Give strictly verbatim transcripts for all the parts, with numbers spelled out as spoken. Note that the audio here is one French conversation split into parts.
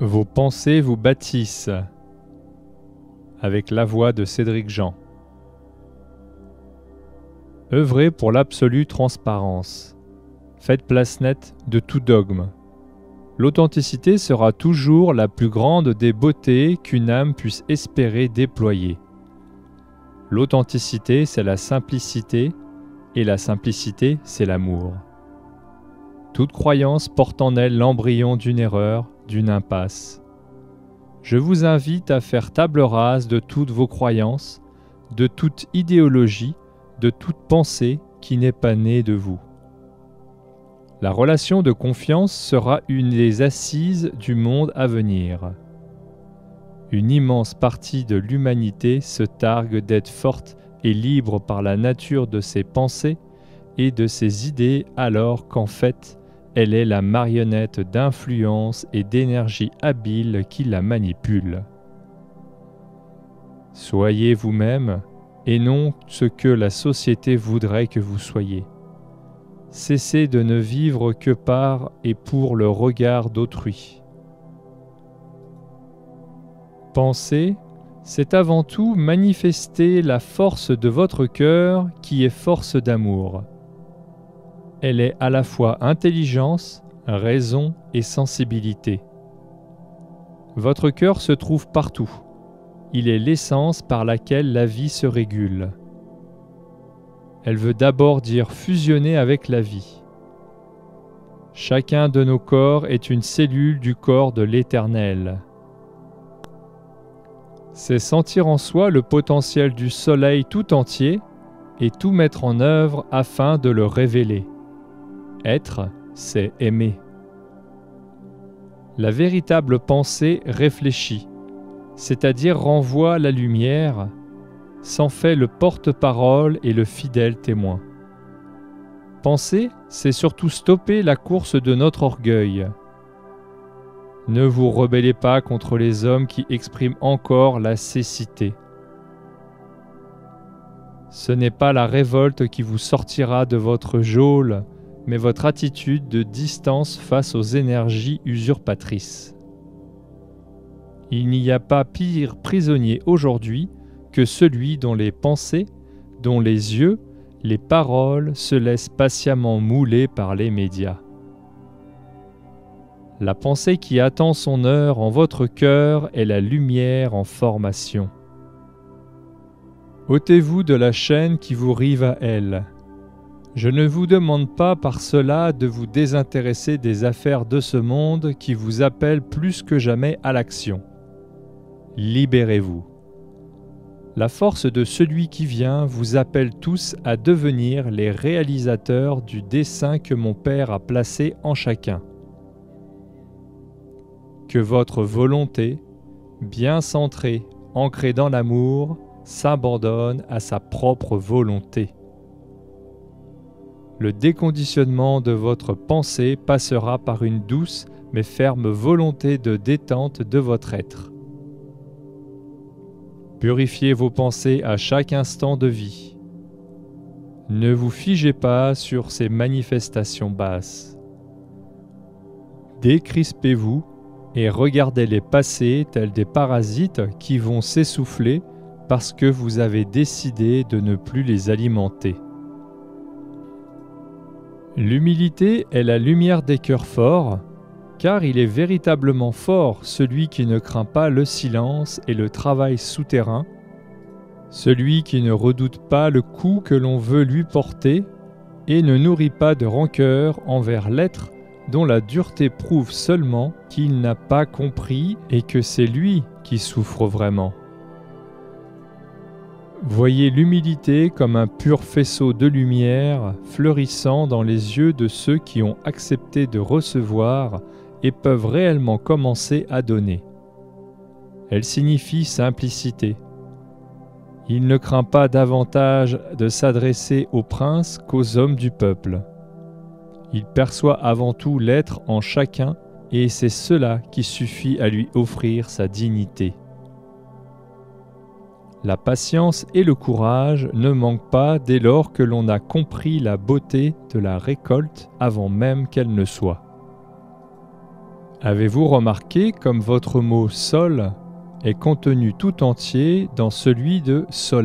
Vos pensées vous bâtissent, avec la voix de Cédric Jean. Œuvrez pour l'absolue transparence. Faites place nette de tout dogme. L'authenticité sera toujours la plus grande des beautés qu'une âme puisse espérer déployer. L'authenticité, c'est la simplicité, et la simplicité, c'est l'amour. Toute croyance porte en elle l'embryon d'une erreur, d'une impasse. Je vous invite à faire table rase de toutes vos croyances, de toute idéologie, de toute pensée qui n'est pas née de vous. La relation de confiance sera une des assises du monde à venir. Une immense partie de l'humanité se targue d'être forte et libre par la nature de ses pensées et de ses idées, alors qu'en fait, elle est la marionnette d'influence et d'énergie habile qui la manipule. Soyez vous-même et non ce que la société voudrait que vous soyez. Cessez de ne vivre que par et pour le regard d'autrui. Penser, c'est avant tout manifester la force de votre cœur qui est force d'amour. Elle est à la fois intelligence, raison et sensibilité. Votre cœur se trouve partout. Il est l'essence par laquelle la vie se régule. Elle veut d'abord dire fusionner avec la vie. Chacun de nos corps est une cellule du corps de l'Éternel. C'est sentir en soi le potentiel du soleil tout entier et tout mettre en œuvre afin de le révéler. Être, c'est aimer. La véritable pensée réfléchit, c'est-à-dire renvoie la lumière, s'en fait le porte-parole et le fidèle témoin. Penser, c'est surtout stopper la course de notre orgueil. Ne vous rebellez pas contre les hommes qui expriment encore la cécité. Ce n'est pas la révolte qui vous sortira de votre geôle, mais votre attitude de distance face aux énergies usurpatrices. Il n'y a pas pire prisonnier aujourd'hui que celui dont les pensées, dont les yeux, les paroles se laissent patiemment mouler par les médias. La pensée qui attend son heure en votre cœur est la lumière en formation. ôtez-vous de la chaîne qui vous rive à elle. Je ne vous demande pas par cela de vous désintéresser des affaires de ce monde qui vous appellent plus que jamais à l'action. Libérez-vous. La force de celui qui vient vous appelle tous à devenir les réalisateurs du dessein que mon Père a placé en chacun. Que votre volonté, bien centrée, ancrée dans l'amour, s'abandonne à sa propre volonté. Le déconditionnement de votre pensée passera par une douce mais ferme volonté de détente de votre être. Purifiez vos pensées à chaque instant de vie. Ne vous figez pas sur ces manifestations basses. Décrispez-vous et regardez-les passer tels des parasites qui vont s'essouffler parce que vous avez décidé de ne plus les alimenter. L'humilité est la lumière des cœurs forts, car il est véritablement fort celui qui ne craint pas le silence et le travail souterrain, celui qui ne redoute pas le coup que l'on veut lui porter et ne nourrit pas de rancœur envers l'être dont la dureté prouve seulement qu'il n'a pas compris et que c'est lui qui souffre vraiment. Voyez l'humilité comme un pur faisceau de lumière fleurissant dans les yeux de ceux qui ont accepté de recevoir et peuvent réellement commencer à donner. Elle signifie simplicité. Il ne craint pas davantage de s'adresser aux princes qu'aux hommes du peuple. Il perçoit avant tout l'être en chacun et c'est cela qui suffit à lui offrir sa dignité. La patience et le courage ne manquent pas dès lors que l'on a compris la beauté de la récolte avant même qu'elle ne soit. Avez-vous remarqué comme votre mot « sol » est contenu tout entier dans celui de « soleil ».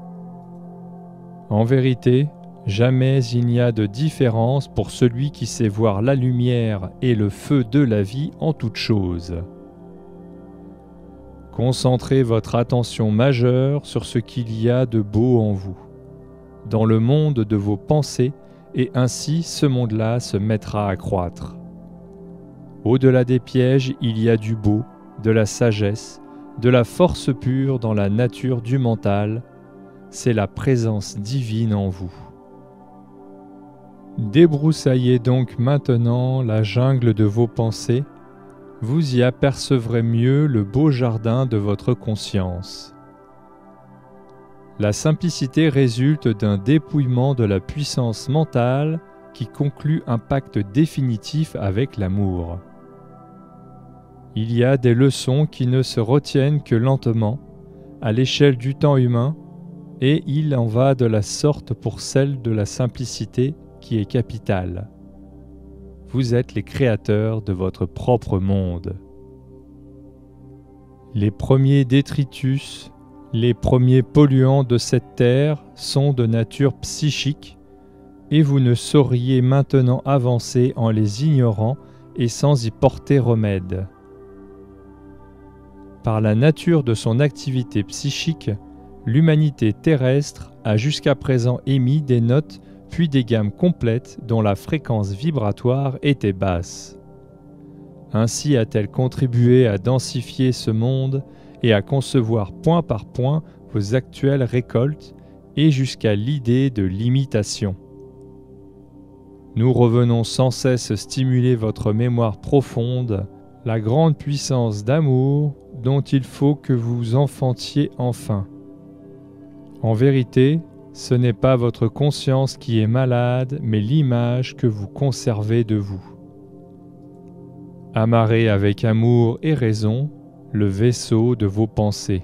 En vérité, jamais il n'y a de différence pour celui qui sait voir la lumière et le feu de la vie en toutes choses. Concentrez votre attention majeure sur ce qu'il y a de beau en vous, dans le monde de vos pensées, et ainsi ce monde-là se mettra à croître. Au-delà des pièges, il y a du beau, de la sagesse, de la force pure dans la nature du mental. C'est la présence divine en vous. Débroussaillez donc maintenant la jungle de vos pensées. Vous y apercevrez mieux le beau jardin de votre conscience. La simplicité résulte d'un dépouillement de la puissance mentale qui conclut un pacte définitif avec l'amour. Il y a des leçons qui ne se retiennent que lentement, à l'échelle du temps humain, et il en va de la sorte pour celle de la simplicité qui est capitale. Vous êtes les créateurs de votre propre monde. Les premiers détritus, les premiers polluants de cette terre sont de nature psychique, et vous ne sauriez maintenant avancer en les ignorant et sans y porter remède. Par la nature de son activité psychique, l'humanité terrestre a jusqu'à présent émis des notes puis des gammes complètes dont la fréquence vibratoire était basse. Ainsi a-t-elle contribué à densifier ce monde et à concevoir point par point vos actuelles récoltes et jusqu'à l'idée de l'imitation. Nous revenons sans cesse stimuler votre mémoire profonde, la grande puissance d'amour dont il faut que vous enfantiez enfin. En vérité, ce n'est pas votre conscience qui est malade, mais l'image que vous conservez de vous. Amarrez avec amour et raison le vaisseau de vos pensées.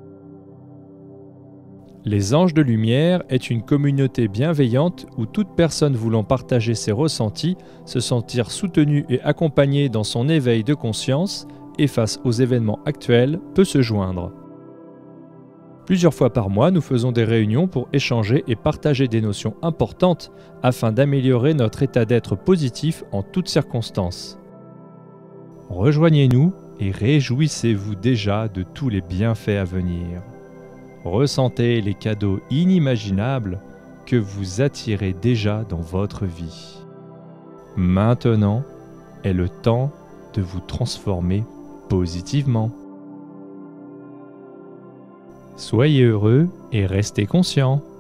Les Anges de Lumière est une communauté bienveillante où toute personne voulant partager ses ressentis, se sentir soutenue et accompagnée dans son éveil de conscience et face aux événements actuels peut se joindre. Plusieurs fois par mois, nous faisons des réunions pour échanger et partager des notions importantes afin d'améliorer notre état d'être positif en toutes circonstances. Rejoignez-nous et réjouissez-vous déjà de tous les bienfaits à venir. Ressentez les cadeaux inimaginables que vous attirez déjà dans votre vie. Maintenant est le temps de vous transformer positivement. Soyez heureux et restez conscients.